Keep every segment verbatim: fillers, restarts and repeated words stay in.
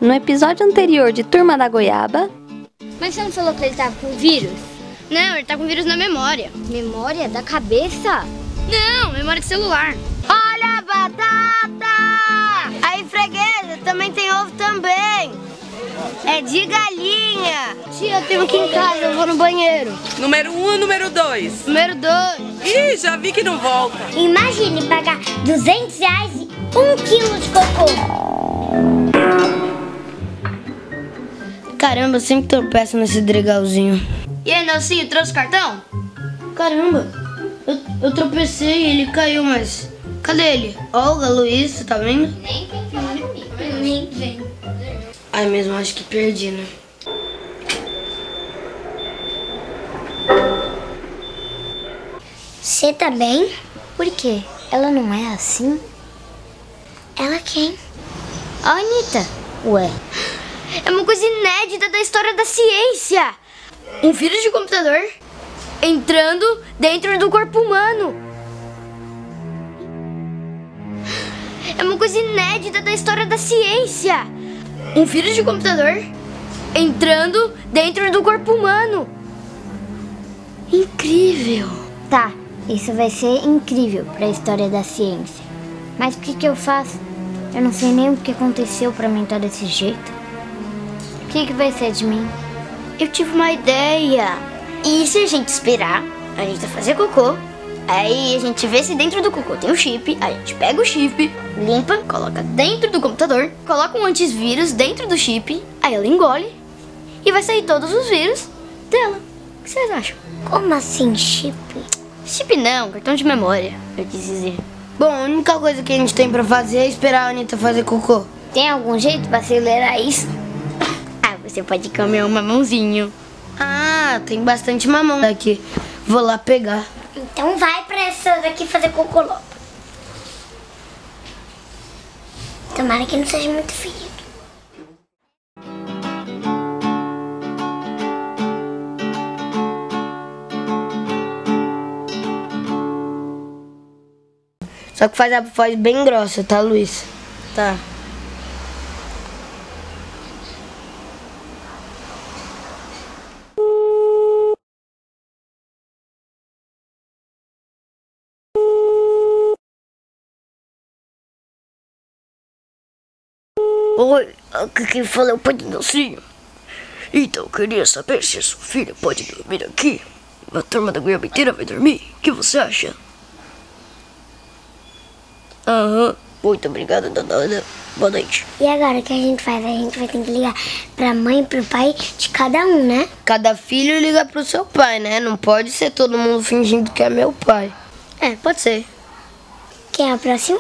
No episódio anterior de Turma da Goiaba... Mas você não falou que ele tava com vírus? Não, ele tá com vírus na memória. Memória da cabeça? Não, memória de celular. Olha a batata! Aí, freguesa, também tem ovo também. É de galinha. Tia, eu tenho aqui em casa, eu vou no banheiro. Número um ou número dois? Número dois. Ih, já vi que não volta. Imagine pagar duzentos reais e um quilo de cocô. Caramba, eu sempre tropeço nesse dregalzinho. E aí, Nelsinho, trouxe o cartão? Caramba, eu, eu tropecei e ele caiu, mas... Cadê ele? Olga, Luiz, você tá vendo? Nem vem falar comigo. Nem vem. Ai, mesmo acho que perdi, né? Você tá bem? Por quê? Ela não é assim? Ela quem? A Anitta. Ué. É uma coisa inédita da história da ciência. Um vírus de computador entrando dentro do corpo humano. É uma coisa inédita da história da ciência. Um vírus de computador entrando dentro do corpo humano. Incrível. Tá, isso vai ser incrível pra história da ciência. Mas o que que eu faço? Eu não sei nem o que aconteceu pra mim estar desse jeito. O que que vai ser de mim? Eu tive uma ideia. E se a gente esperar, a gente vai fazer cocô. Aí a gente vê se dentro do cocô tem um chip. A gente pega o chip, limpa, coloca dentro do computador, coloca um antivírus dentro do chip. Aí ela engole e vai sair todos os vírus dela. O que vocês acham? Como assim, chip? Chip não, cartão de memória, eu quis dizer. Bom, a única coisa que a gente tem pra fazer é esperar a Anitta fazer cocô. Tem algum jeito pra acelerar isso? Ah, você pode comer um mamãozinho. Ah, tem bastante mamão daqui. Vou lá pegar. Então vai pra essa daqui fazer cocô logo. Tomara que não seja muito fedido. Só que faz a voz bem grossa, tá, Luiz? Tá. Oi, aqui quem fala é o pai do Nelsinho. Então, eu queria saber se a sua filha pode dormir aqui. A turma da Goiaba inteira vai dormir. O que você acha? Aham. Muito obrigada, dona. Boa noite. E agora o que a gente faz? A gente vai ter que ligar pra mãe e pro pai de cada um, né? Cada filho liga pro seu pai, né? Não pode ser todo mundo fingindo que é meu pai. É, pode ser. Quem é o próximo?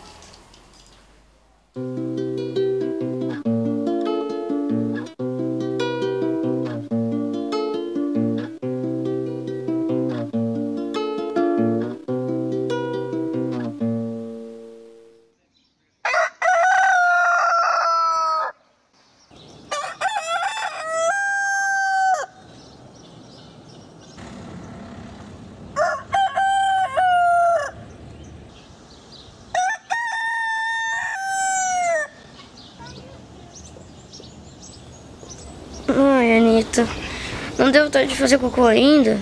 Ai, Anitta, não deu vontade de fazer cocô ainda?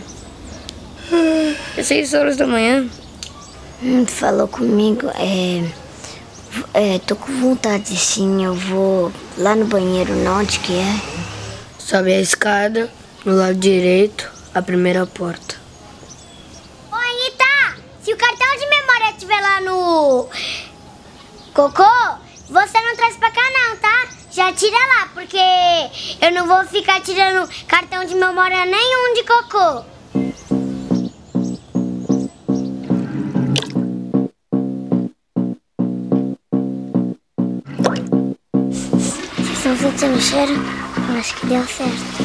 É seis horas da manhã. Hum, falou comigo, é, é... Tô com vontade sim, eu vou lá no banheiro, não, onde que é? Sobe a escada, no lado direito, a primeira porta. Ô, Anitta, se o cartão de memória estiver lá no cocô, você não traz pra cá não, tá? Já tira lá, porque eu não vou ficar tirando cartão de memória nenhum de cocô. Vocês estão sentindo o cheiro? Eu acho que deu certo.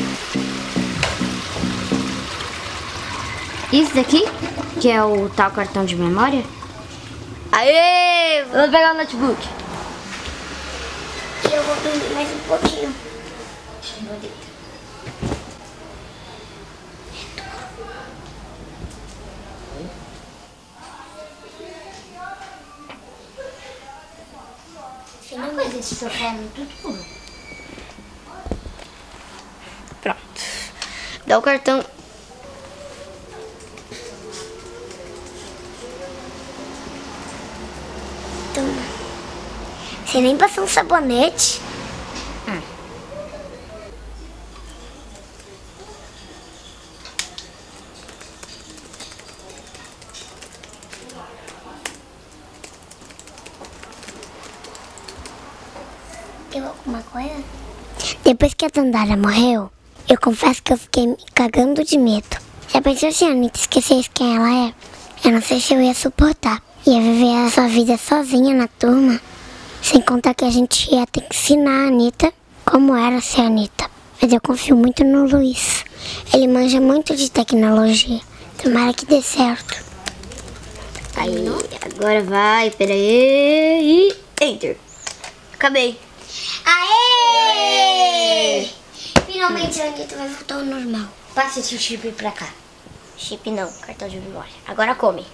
Isso daqui, que é o tal cartão de memória? Aê! Vou pegar o notebook. Eu vou dormir mais um pouquinho. Finalmente esse sofá é muito duro. Dá o cartão. Toma. Você nem passou um sabonete. Hum. Tem alguma coisa? Depois que a Dandara morreu, eu confesso que eu fiquei me cagando de medo. Já pensou se a Anitta esquecesse quem ela é? Eu não sei se eu ia suportar. Ia viver a sua vida sozinha na turma. Sem contar que a gente ia ter que ensinar a Anitta como era ser a Anitta. Mas eu confio muito no Luiz. Ele manja muito de tecnologia. Tomara que dê certo. Aí, agora vai, peraí. E enter. Acabei. Aê! Finalmente a Anitta vai voltar ao normal. Passa esse chip pra cá. Chip não, cartão de memória. Agora come.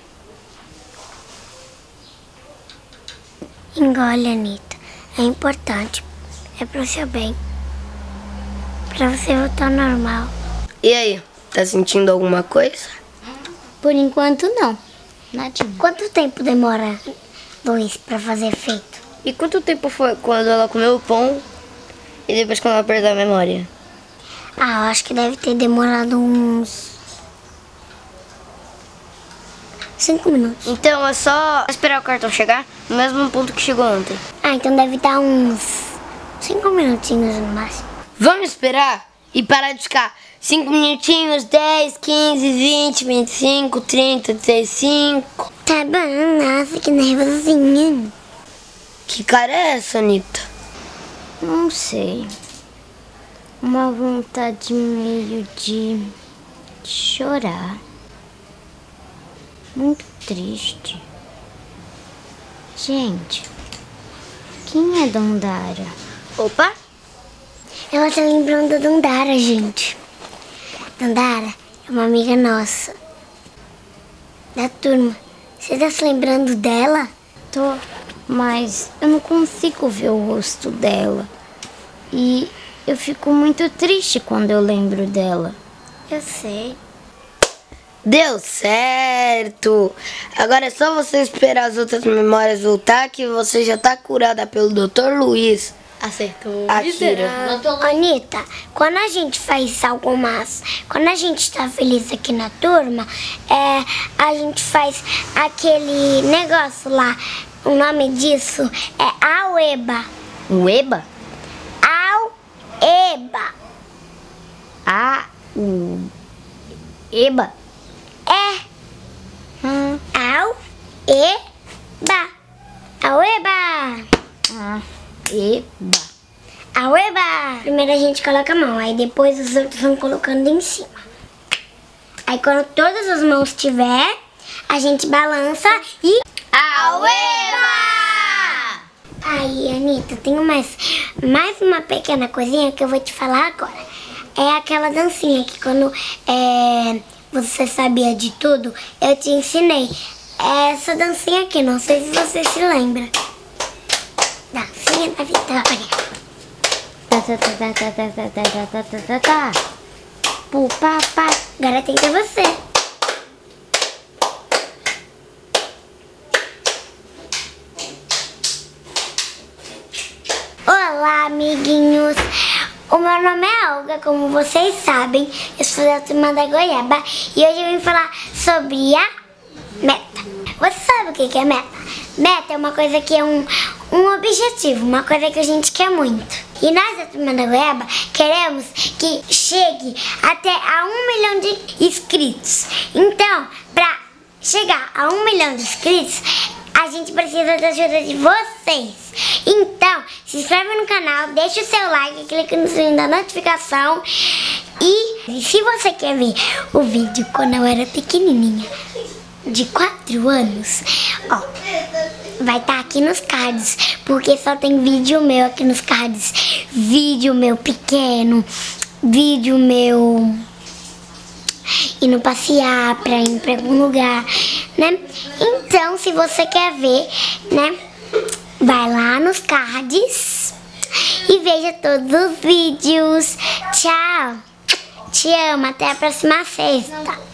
Engole, Anitta. É importante. É pro seu bem. Pra você voltar ao normal. E aí, tá sentindo alguma coisa? Por enquanto, não. Nadinha. Quanto tempo demora, Luiz, pra fazer efeito? E quanto tempo foi quando ela comeu o pão e depois quando ela perdeu a memória? Ah, eu acho que deve ter demorado uns... Cinco minutos. Então é só esperar o cartão chegar no mesmo ponto que chegou ontem. Ah, então deve dar uns... Cinco minutinhos no máximo. Vamos esperar e parar de ficar cinco minutinhos, dez, quinze, vinte, vinte e cinco, trinta, trinta e cinco. Tá bom, nossa, que nervosinha. Que cara é essa, Anitta? Não sei. Uma vontade meio de chorar. Muito triste. Gente, quem é Dandara? Opa! Ela tá lembrando da Dandara, gente. Dandara é uma amiga nossa. Da turma. Você tá se lembrando dela? Tô, mas eu não consigo ver o rosto dela. E eu fico muito triste quando eu lembro dela. Eu sei. Deu certo! Agora é só você esperar as outras memórias voltar que você já tá curada pelo doutor Luiz. Acertou. Akira. Anitta, quando a gente faz algo massa, quando a gente tá feliz aqui na turma, é, a gente faz aquele negócio lá. O nome disso é Aueba. Ueba? Aueba. A U Eba? É. Hum. Aueba. Aueba. Ah, Eba. Aueba. Primeiro a gente coloca a mão, aí depois os outros vão colocando em cima. Aí quando todas as mãos tiver, a gente balança e... Aueba! Aí, Anitta, tenho mais, mais uma pequena coisinha que eu vou te falar agora. É aquela dancinha que quando é, você sabia de tudo, eu te ensinei. É essa dancinha aqui, não sei se você se lembra. Dancinha da vitória. Tá, tá, tá, tá, tá, tá, tá, tá, tá, tá, tá. Pu, pá, pá. Agora tenta você. Olá, amiguinhos. O meu nome é Olga, como vocês sabem. Eu sou da turma da Goiaba e hoje eu vim falar sobre a meta. Você sabe o que é meta? Meta é uma coisa que é um, um objetivo, uma coisa que a gente quer muito. E nós da turma da Goiaba queremos que chegue até a um milhão de inscritos. Então, pra chegar a um milhão de inscritos, a gente precisa da ajuda de vocês. Então, se inscreve no canal, deixa o seu like, clica no sininho da notificação. E, e se você quer ver o vídeo quando eu era pequenininha, de quatro anos, ó, vai estar tá aqui nos cards, porque só tem vídeo meu aqui nos cards. Vídeo meu pequeno, vídeo meu indo passear, pra ir pra algum lugar, né? Então, se você quer ver, né, vai lá nos cards e veja todos os vídeos. Tchau! Te amo, até a próxima sexta.